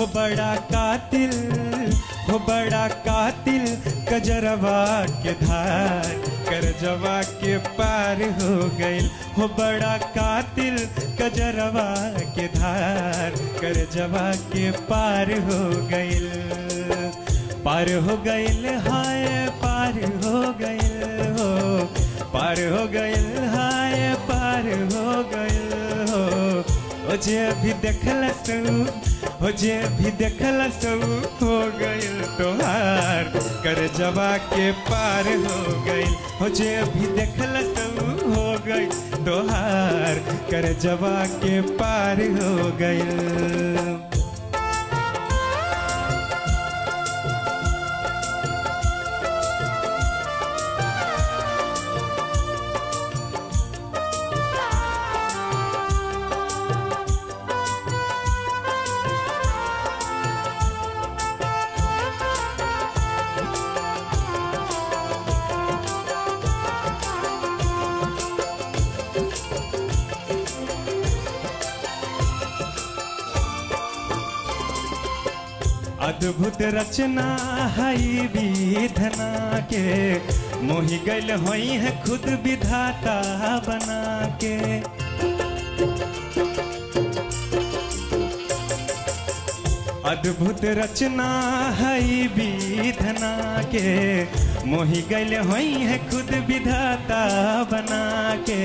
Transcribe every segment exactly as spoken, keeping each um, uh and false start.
हो बड़ा कातिल, हो बड़ा कातिल कजरवा के धार करजवा के पार हो गइल। हो बड़ा कातिल कजरवा के धार करजवा के पार हो गइल। पार हो गइल हाय पार हो गइल हो, पार हो गइल हाय पार हो गइल हो। ओ जे अभी देखल सू, हो जे अभी देखल सू हो गइल तोहार करजवा के पार हो गइल। हो जे अभी देखल सू हो गइल तोहार करजवा के पार हो गइल। अद्भुत रचना हई विधना के, मोहि गइल होई है खुद विधाता बना के। अद्भुत रचना हई विधना के, मोहि गइल होई है खुद विधाता बना के।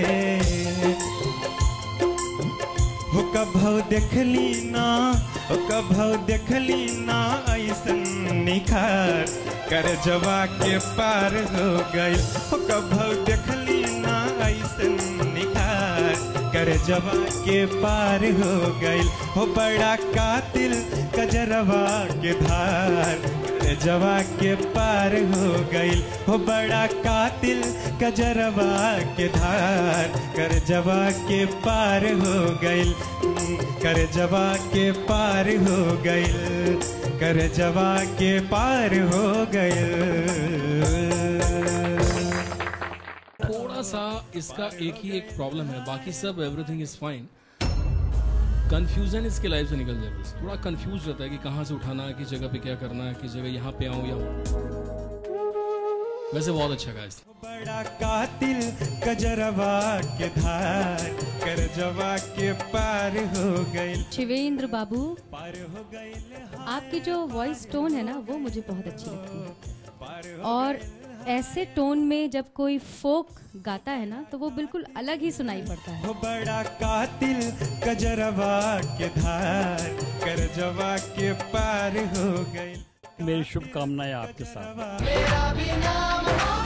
हो कभौ देखली ना, हो कभौ देखली ना ऐसन निखार करजवा के पार हो गइल। हो कभौ देखली ना ऐसन निखार करजवा के पार हो गइल। हो बड़ा कातिल कजरवा के धार करजवा के पार हो गइल। हो बड़ा कातिल कजरवा के धार करजवा के पार हो गइल। करजवा के पार हो गइल, करजवा के पार हो गइल। थोड़ा सा इसका एक ही एक प्रॉब्लम है, बाकी सब एवरीथिंग इज फाइन। कंफ्यूजन इसके लाइफ से निकल जाए, बस थोड़ा कंफ्यूज रहता है कि कहाँ से उठाना है, किस जगह पे क्या करना है, किस जगह यहाँ पे आऊँ या वैसे बहुत अच्छा गाइस। बड़ा कातिल कजरवा के धार करजवा के पार हो गइल। शिवेंद्र बाबू, पार हो गइल। आपकी जो वॉइस टोन है ना वो मुझे बहुत अच्छी लगती है, और ऐसे टोन में जब कोई फोक गाता है ना तो वो बिल्कुल अलग ही सुनाई पड़ता है। हो बड़ा कातिल कजरवा के धार करजवा के पार हो गइल। मेरी शुभकामनाएं आपके साथ। मेरा भी नाम